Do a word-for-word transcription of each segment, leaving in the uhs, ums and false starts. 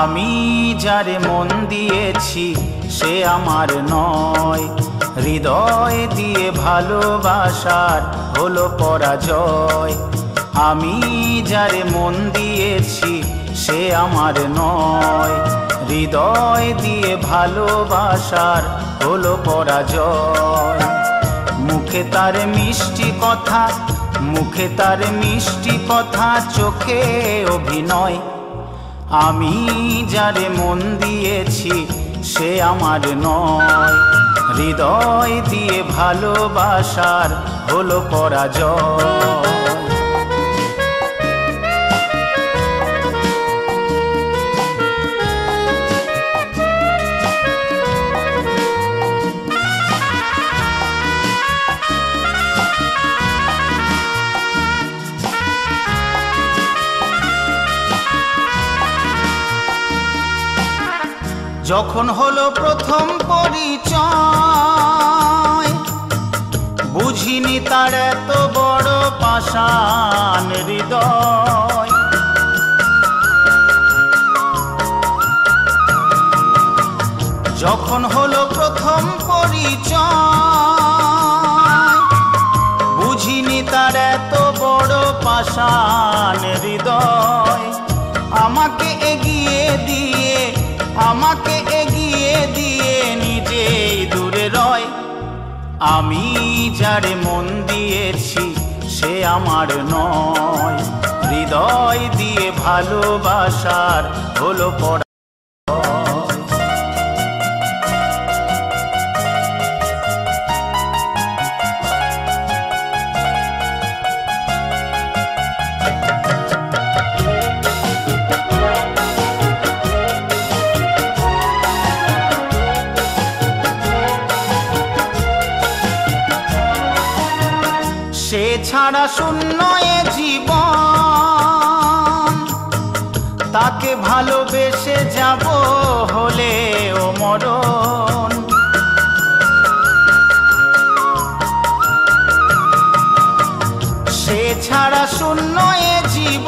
আমি যারে মন দিয়েছি সে আমার নয়, হৃদয় দিয়ে ভালোবাসার হলো পরাজয়। আমি যারে মন দিয়েছি সে আমার নয়, হৃদয় দিয়ে ভালোবাসার হলো পরাজয়। মুখে তার মিষ্টি কথা, মুখে তার মিষ্টি কথা, চোখে অভিনয়। আমি যারে মন দিয়েছি সে আমার নয়, হৃদয় দিয়ে ভালোবাসার হলো পরাজয়। যখন হলো প্রথম পরিচয়, বুঝিনি তার এত বড় পাষাণ হৃদয়। যখন হলো প্রথম পরিচয়, বুঝিনি তার এত বড় পাষাণ হৃদয়। আমাকে এগিয়ে দিয়ে, আমাকে এগিয়ে দিয়ে নিজেই দূরে রয়। আমি যারে মন দিয়েছি সে আমার নয়, হৃদয় দিয়ে ভালোবাসার হলো পরাজয়। সে ছাড়া শূন্য এ জীবন, তাকে ভালোবেসে যাব হলে ও মরণ। সে ছাড়া শূন্য এ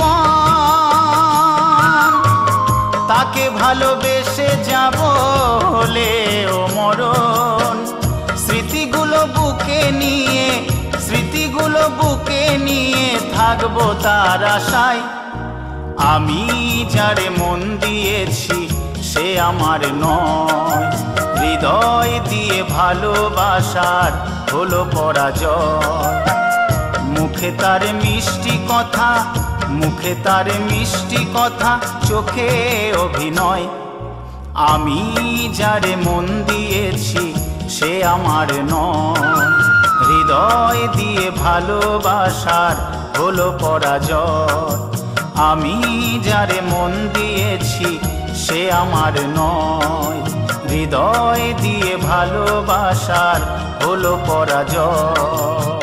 জীবন, তাকে ভালোবেসে যাব হলে ও মরণ। স্মৃতিগুলো বুকে নিয়ে, স্মৃতিগুলো বুকে নিয়ে থাকবো তার আশায়। আমি যারে মন দিয়েছি সে আমার নয়, হৃদয় দিয়ে ভালোবাসার হলো পরাজয়। মুখে তার মিষ্টি কথা, মুখে তার মিষ্টি কথা, চোখে অভিনয়। আমি যারে মন দিয়েছি সে আমার নয়, হৃদয় দিয়ে ভালোবাসার হলো পরাজয়। আমি যারে মন দিয়েছি সে আমার নয়, হৃদয় দিয়ে ভালোবাসার হলো পরাজয়।